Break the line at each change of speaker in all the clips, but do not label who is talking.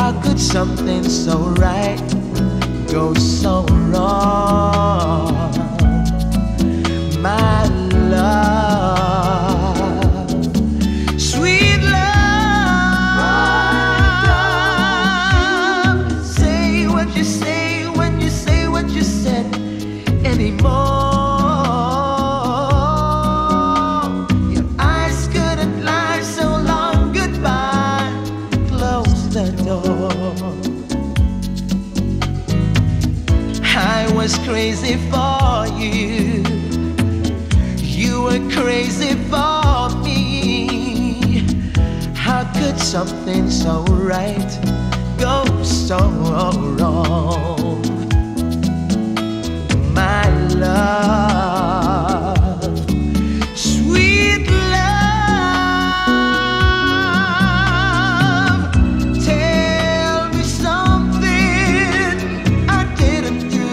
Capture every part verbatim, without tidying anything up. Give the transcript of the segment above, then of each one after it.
How could something so right go so wrong? My love, sweet love, say what you say when you say what you said anymore. Your eyes couldn't lie so long. Goodbye, close the door. I was crazy for you, you were crazy for me. How could something so right go so wrong? My love, sweet love, tell me something I didn't do.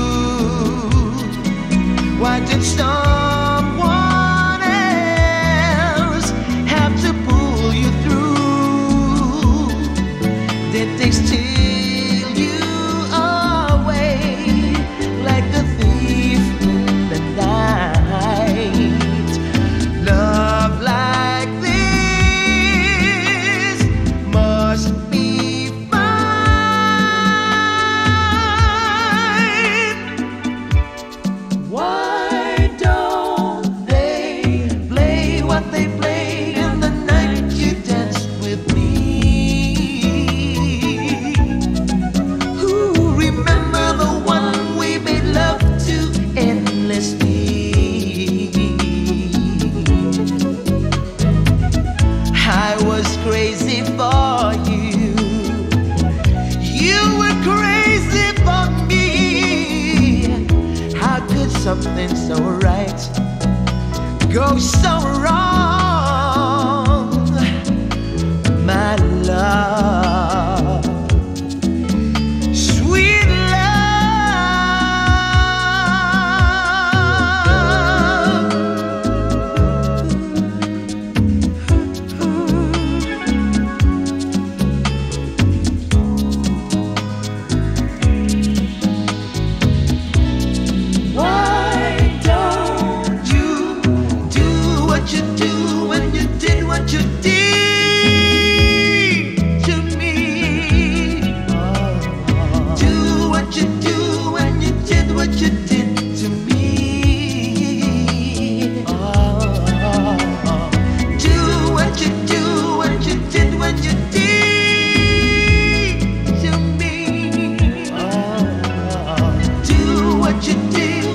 Why did someone else have to pull you through? Did they steal you away like a thief in the night? Love like this must be fine. Why don't they play what they played in the night you danced with me? Who remember the one we made love to endlessly? I was crazy for you, you were crazy for me. How could something so right go so wrong? My love, sweet why don't you do what you do when you did what you did to me? Do what you do when you did what you did to me. Do what you do when you did what you did to me. Do what you did